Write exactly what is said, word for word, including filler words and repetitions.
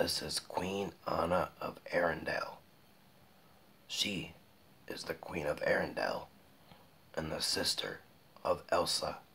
This is Queen Anna of Arendelle. She is the Queen of Arendelle and the sister of Elsa